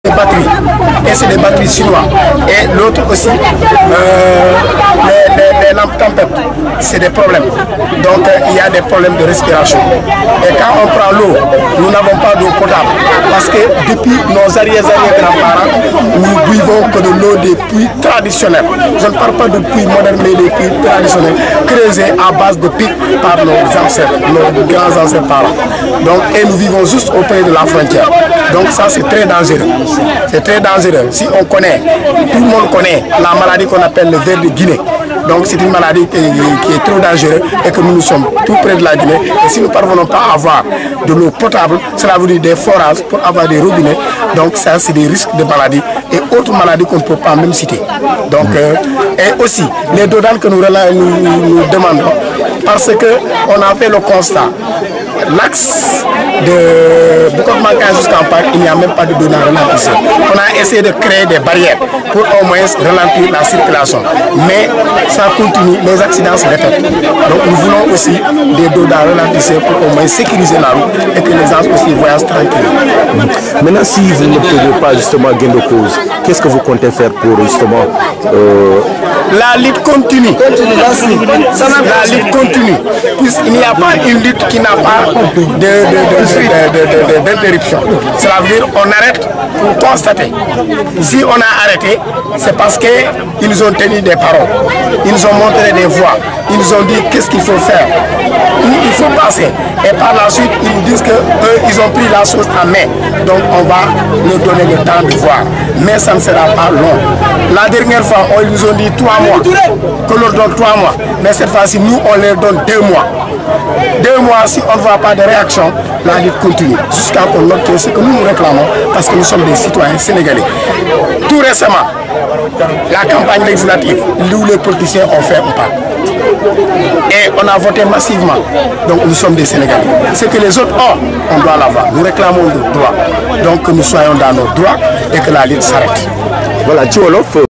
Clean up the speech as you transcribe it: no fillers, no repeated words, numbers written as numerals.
des batteries, et c'est des batteries chinois. Et l'autre aussi, les lampes tempêtes, c'est des problèmes. Donc il y a des problèmes de respiration. Et quand on prend l'eau, nous n'avons pas d'eau potable. Parce que depuis nos arrière-grands-parents, nous buvons que de l'eau des puits traditionnels. Je ne parle pas de puits modernes, mais des puits traditionnels, creusés à base de pics par nos ancêtres, nos grands ancêtres parents. Donc, et nous vivons juste auprès de la frontière. Donc ça, c'est très dangereux. C'est très dangereux. Si on connaît, tout le monde connaît la maladie qu'on appelle le ver de Guinée. Donc c'est une maladie qui est trop dangereuse et que nous sommes tout près de la Guinée. Et si nous ne parvenons pas à avoir de l'eau potable, cela veut dire des forages pour avoir des robinets. Donc ça, c'est des risques de maladies et autres maladies qu'on ne peut pas même citer. Donc, et aussi, les dodanes que nous demandons, parce qu'on a fait le constat, l'axe de Boucotte-Mankagne jusqu'en parc, il n'y a même pas de données ralentissées. On a essayé de créer des barrières pour au moins ralentir la circulation. Mais ça continue, les accidents se répètent. Donc nous voulons aussi des données ralentissées pour au moins sécuriser la route et que les gens aussi voyagent tranquillement. Maintenant, si vous ne pouvez pas justement gain de cause, qu'est-ce que vous comptez faire pour justement... La lutte continue. La lutte continue. Puisqu'il n'y a pas une lutte qui n'a pas d'interruption. Cela veut dire qu'on arrête pour constater. Si on a arrêté, c'est parce qu'ils ont tenu des paroles. Ils ont montré des voies. Ils ont dit qu'est-ce qu'il faut faire, où il faut passer. Et par la suite, ils nous disent qu'eux, ils ont pris la chose en main. Donc on va leur donner le temps de voir. Mais ça ne sera pas long. La dernière fois, ils nous ont dit 3 mois. Que l'on donne 3 mois. Mais cette fois-ci, nous, on leur donne 2 mois. 2 mois, si on ne voit pas de réaction, la lutte continue. Jusqu'à qu'on note ce que nous réclamons, parce que nous sommes des citoyens sénégalais. Tout récemment, la campagne législative, où les politiciens ont fait un pas. Et on a voté massivement. Donc nous sommes des Sénégalais. Ce que les autres ont, on doit l'avoir. Nous réclamons nos droits. Donc que nous soyons dans nos droits et que la lutte s'arrête. Voilà, Tcholof.